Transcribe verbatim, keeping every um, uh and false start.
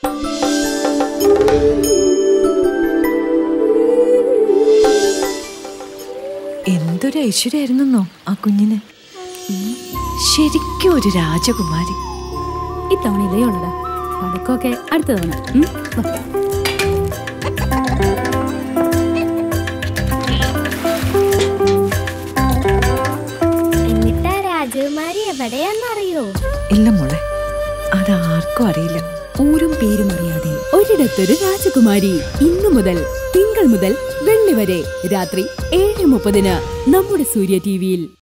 എന്തൊരു ഐശ്വര്യായിരുന്നോ ആ കുഞ്ഞിന്. ശരിക്കും ഒരു രാജകുമാരി. ഇത്തവണ ഇതേ ഉള്ളതാ. പടക്കമൊക്കെ അടുത്ത തവണ. എന്നിട്ടാ രാജകുമാരി എവിടെയാന്നറിയോ? ഇല്ല മോളെ, അതാർക്കും അറിയില്ല. ഊരും പേരും അറിയാതെ ഒരിടത്തൊരു രാജകുമാരി. ഇന്നു മുതൽ തിങ്കൾ മുതൽ വെള്ളി വരെ രാത്രി ഏഴ് മുപ്പതിന് നമ്മുടെ സൂര്യ ടിവിയിൽ.